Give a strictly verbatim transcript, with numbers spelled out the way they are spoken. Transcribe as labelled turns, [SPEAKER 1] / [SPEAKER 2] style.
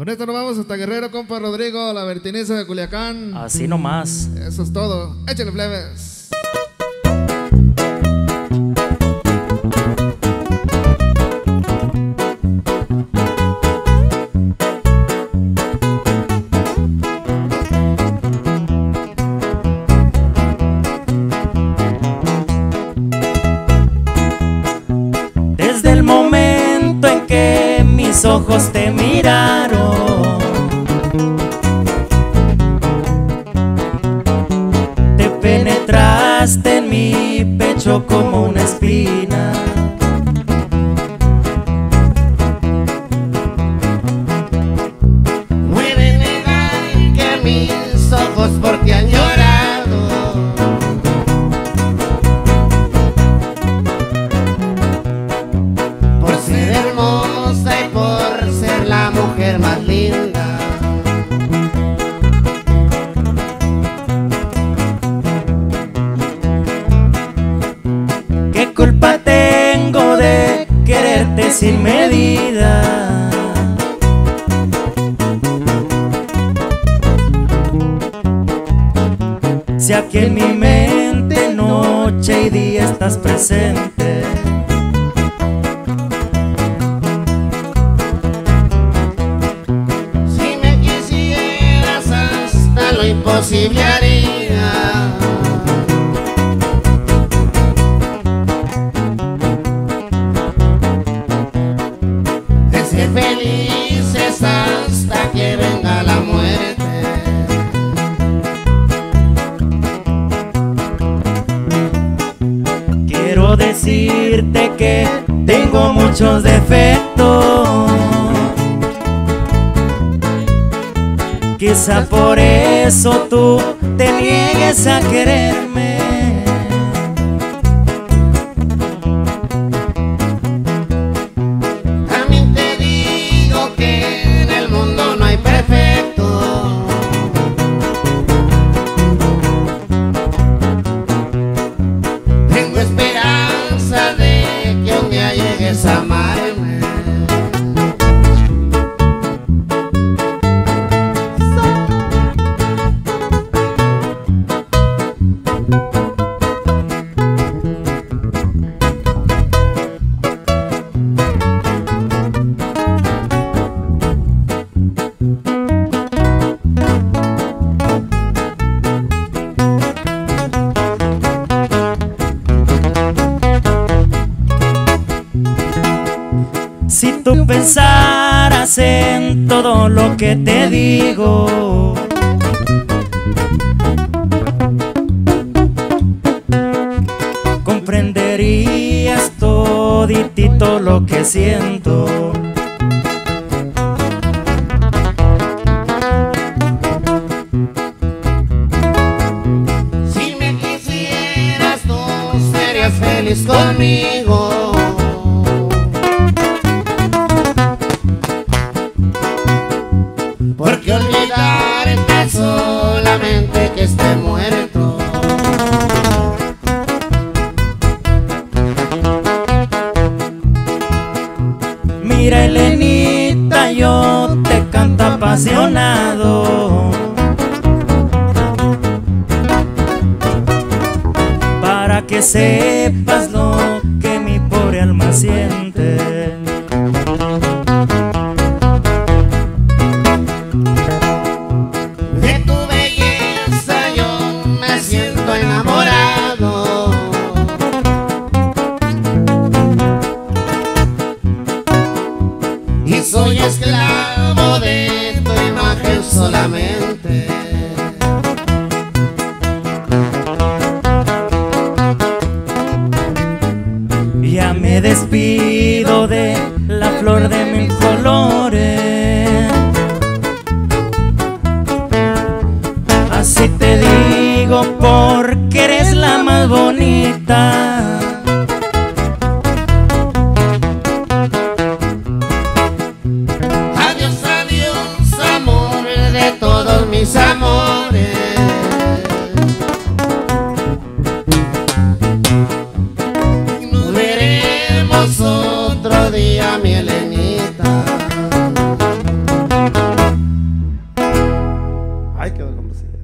[SPEAKER 1] Con esto nos vamos hasta Guerrero, compa Rodrigo, la Bertiniza de Culiacán.
[SPEAKER 2] Así nomás.
[SPEAKER 1] Eso es todo. Échale, plebes.
[SPEAKER 2] Desde el momento en que mis ojos te miraron, te penetraste en mi pecho como una espina.
[SPEAKER 3] Puede negar que mis ojos por ti han llorado, por ser hermosa y por ser la mujer más linda.
[SPEAKER 2] ¿Qué culpa tengo de quererte sin medida? Si aquí en mi mente noche y día estás presente.
[SPEAKER 3] Si me quisieras hasta lo imposible haría. De ser felices hasta que venga la muerte.
[SPEAKER 2] Quiero decirte que tengo muchos defectos, quizá por eso tú te niegues a quererme.
[SPEAKER 3] También te digo que en el mundo no hay perfecto. Tengo esperanza de que un día llegues a amarme.
[SPEAKER 2] Si tú pensaras en todo lo que te digo, comprenderías toditito lo que siento.
[SPEAKER 3] Si me quisieras tú serías feliz conmigo. Porque olvidarte solamente que esté muerto.
[SPEAKER 2] Mira, Elenita, yo te canto apasionado, para que sepas lo que mi pobre alma siente.
[SPEAKER 3] De tu belleza yo me siento enamorado. Y soy esclavo de tu imagen solamente.
[SPEAKER 2] Ya me despido de la flor de mil colores, así te digo porque eres la más bonita.
[SPEAKER 3] Adiós, adiós, amor de todos Ay, quedó complacida.